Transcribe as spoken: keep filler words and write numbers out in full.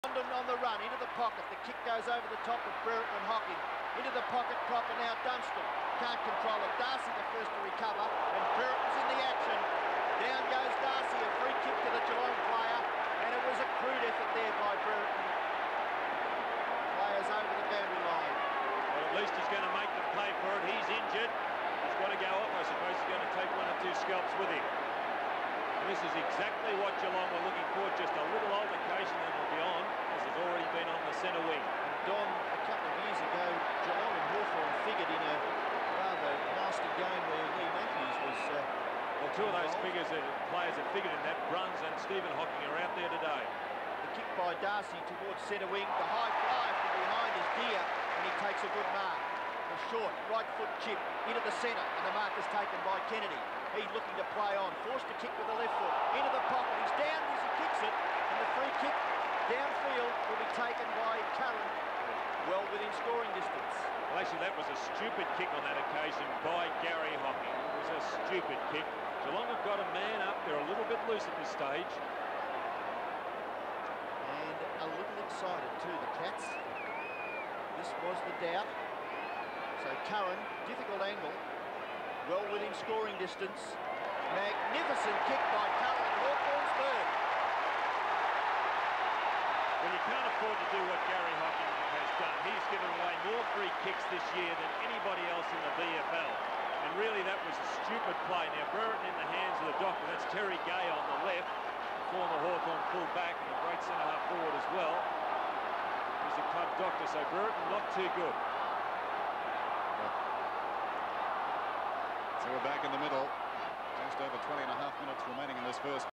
London on the run, into the pocket. The kick goes over the top of Brereton and Hocking. Into the pocket proper now, Dunstan. Can't control it. Darcy the first to recover, and Brereton's in the action. Down goes Darcy, a free kick to the Geelong player, and it was a crude effort there by Brereton. Players over the boundary line. Well, at least he's going to make them pay for it. He's injured. He's got to go off. I suppose he's going to take one or two scalps with him. And this is exactly what Geelong were looking for, just a little altercation and it'll be on, as has already been on the centre wing. And Don, a couple of years ago, Geelong and Hawthorn figured in a rather nasty game where Lee Matthews was... Uh, well, two of those figures, uh, players have figured in that. Bruns and Stephen Hocking are out there today. The kick by Darcy towards centre wing. The high fly from behind is Deer, and he takes a good mark. The short right foot chip into the centre, and the mark is taken by Kennedy. He's looking to play on, forced to kick with the left foot, into the pocket, he's down as he kicks it, and the free kick downfield will be taken by Curran, well within scoring distance. Well, actually, that was a stupid kick on that occasion by Gary Hocking. It was a stupid kick. Geelong have got a man up, they're a little bit loose at this stage. And a little excited too, the Cats. This was the doubt. So Curran, difficult angle, well within scoring distance. Magnificent kick by Curran, Hawthorn's third. Well, you can't afford to do what Gary Hocking has done. He's given away more free kicks this year than anybody else in the V F L. And really, that was a stupid play. Now, Brereton in the hands of the doctor. That's Terry Gay on the left, former Hawthorn full back and a great centre-half forward as well. He's a club doctor, so Brereton not too good. So we're back in the middle. Just over twenty and a half minutes remaining in this first